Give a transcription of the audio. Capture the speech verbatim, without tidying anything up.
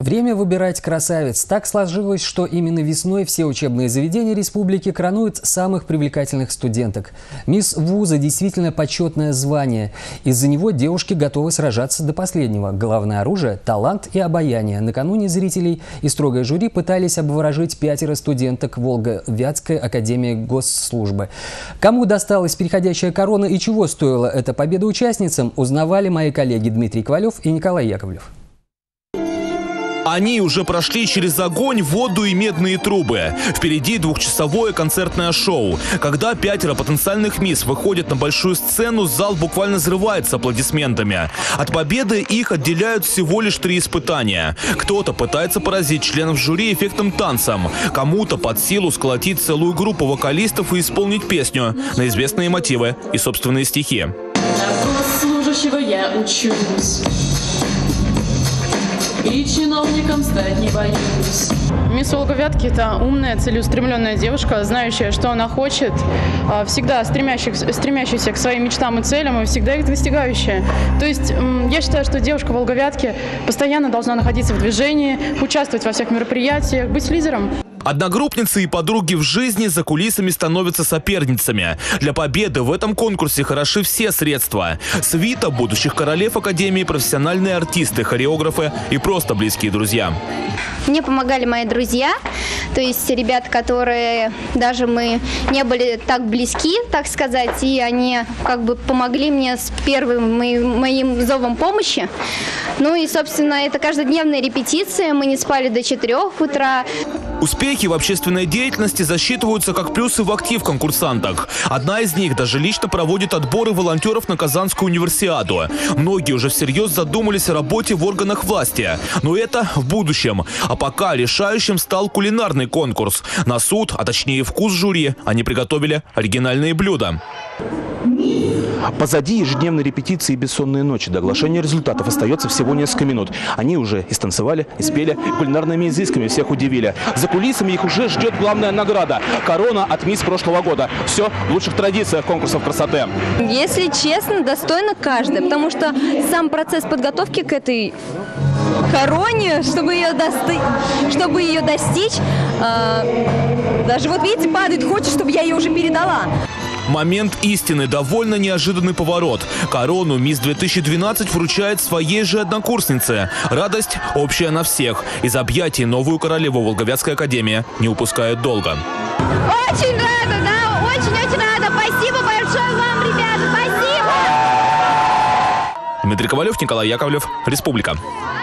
Время выбирать красавиц. Так сложилось, что именно весной все учебные заведения республики коронуют самых привлекательных студенток. Мисс Вуза действительно почетное звание. Из-за него девушки готовы сражаться до последнего. Главное оружие – талант и обаяние. Накануне зрителей и строгое жюри пытались обворожить пятеро студенток Волго-Вятской академии госслужбы. Кому досталась переходящая корона и чего стоила эта победа участницам, узнавали мои коллеги Дмитрий Ковалев и Николай Яковлев. Они уже прошли через огонь, воду и медные трубы. Впереди двухчасовое концертное шоу. Когда пятеро потенциальных мисс выходят на большую сцену, зал буквально взрывается аплодисментами. От победы их отделяют всего лишь три испытания. Кто-то пытается поразить членов жюри эффектным танцем. Кому-то под силу сколотить целую группу вокалистов и исполнить песню на известные мотивы и собственные стихи. На служащего я учусь. И чиновником стать не боюсь. Мисс Волго-Вятки – это умная, целеустремленная девушка, знающая, что она хочет, всегда стремящаяся, стремящаяся к своим мечтам и целям и всегда их достигающая. То есть я считаю, что девушка Волго-Вятки постоянно должна находиться в движении, участвовать во всех мероприятиях, быть лидером. Одногруппницы и подруги в жизни за кулисами становятся соперницами. Для победы в этом конкурсе хороши все средства. Свита будущих королев Академии, профессиональные артисты, хореографы и просто близкие друзья. Мне помогали мои друзья, то есть ребята, которые даже мы не были так близки, так сказать, и они как бы помогли мне с первым моим, моим зовом помощи. Ну и, собственно, это каждодневная репетиция, мы не спали до четырёх утра. Успехи в общественной деятельности засчитываются как плюсы в актив конкурсанток. Одна из них даже лично проводит отборы волонтеров на Казанскую универсиаду. Многие уже всерьез задумались о работе в органах власти. Но это в будущем. А пока решающим стал кулинарный конкурс. На суд, а точнее вкус жюри, они приготовили оригинальные блюда. Позади ежедневной репетиции и бессонные ночи. До оглашения результатов остается всего несколько минут. Они уже и станцевали, и спели, кулинарными изысками всех удивили. За кулисами их уже ждет главная награда – корона от мисс прошлого года. Все в лучших традициях конкурсов красоты. Если честно, достойно каждая, потому что сам процесс подготовки к этой короне, чтобы ее, дости... чтобы ее достичь, э... даже вот видите, падает, хочет, чтобы я ее уже передала. Момент истины, довольно неожиданный поворот. Корону мисс две тысячи двенадцать вручает своей же однокурснице. Радость общая на всех. Из объятий новую королеву Волго-Вятской академии не упускают долго. Очень рада, да, очень-очень рада. Спасибо большое вам, ребята, спасибо! Дмитрий Ковалев, Николай Яковлев, Республика.